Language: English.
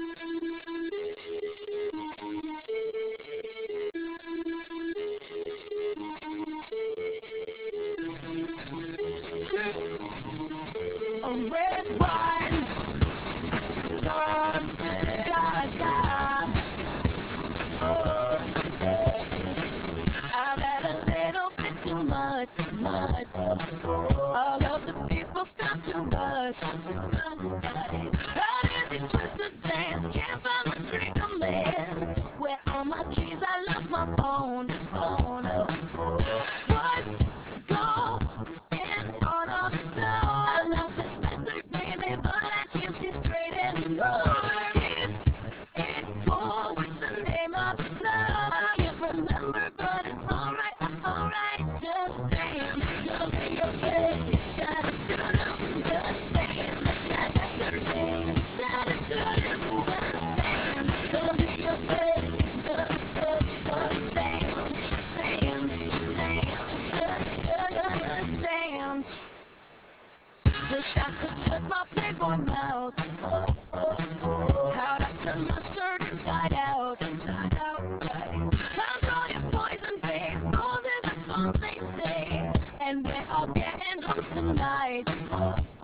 Red wine, gone, gaga. I've had a little bit too much, all of the people stop too much. How did they twist the dance? Can't find the drink I'm in. Where are my keys? I lost my phone. What's going on up now? I love this message, baby, but I can't see straight anymore. What's the name of the song? I can't remember, but it's alright, just dance. You'll be okay. Just dance. You'll be okay. Wish I could touch my playboy mouth. How'd I turn my shirt inside out? Found all your poison, babe. All this is all they say. And we're all getting drunk tonight.